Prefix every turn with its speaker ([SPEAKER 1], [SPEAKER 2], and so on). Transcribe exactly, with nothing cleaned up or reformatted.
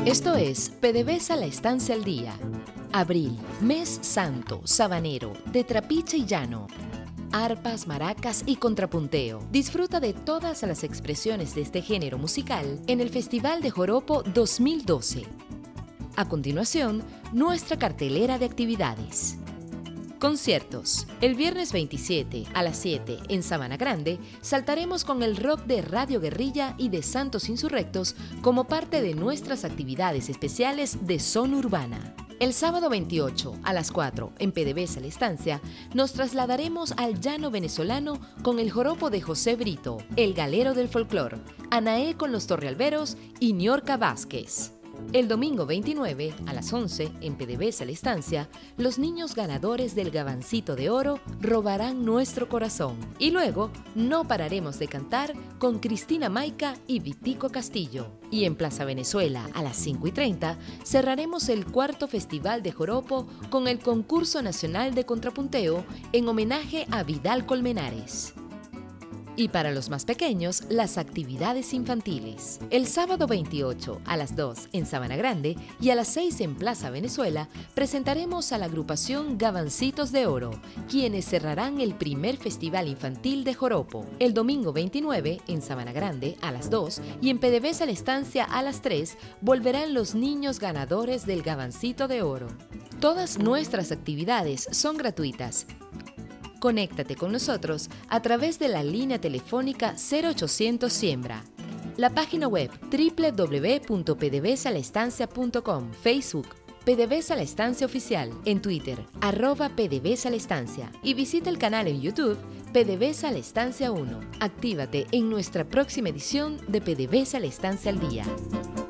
[SPEAKER 1] Esto es PDVSA La Estancia al Día. Abril, mes santo, sabanero, de trapiche y llano. Arpas, maracas y contrapunteo. Disfruta de todas las expresiones de este género musical en el Festival de Joropo dos mil doce. A continuación, nuestra cartelera de actividades. Conciertos. El viernes veintisiete a las siete en Sabana Grande saltaremos con el rock de Radio Guerrilla y de Santos Insurrectos como parte de nuestras actividades especiales de Zona Urbana. El sábado veintiocho a las cuatro en PDVSA La Estancia nos trasladaremos al llano venezolano con el joropo de José Brito, el galero del folclor, Anaé con los Torrealberos y Niorca Vázquez. El domingo veintinueve a las once en PDVSA La Estancia, los niños ganadores del Gabancito de Oro robarán nuestro corazón. Y luego no pararemos de cantar con Cristina Maica y Vitico Castillo. Y en Plaza Venezuela a las cinco y treinta cerraremos el cuarto Festival de Joropo con el Concurso Nacional de Contrapunteo en homenaje a Vidal Colmenares. Y para los más pequeños, las actividades infantiles. El sábado veintiocho a las dos en Sabana Grande y a las seis en Plaza Venezuela presentaremos a la agrupación Gabancitos de Oro, quienes cerrarán el primer Festival Infantil de Joropo. El domingo veintinueve en Sabana Grande a las dos y en PDVSA La Estancia a las tres volverán los niños ganadores del Gabancito de Oro. Todas nuestras actividades son gratuitas. Conéctate con nosotros a través de la línea telefónica cero ochocientos Siembra, la página web doble u doble u doble u punto p d v s a la estancia punto com, Facebook PDVSA La Estancia Oficial, en Twitter arroba PDVSA La Estancia y visita el canal en YouTube PDVSA La Estancia uno. Actívate en nuestra próxima edición de PDVSA La Estancia al Día.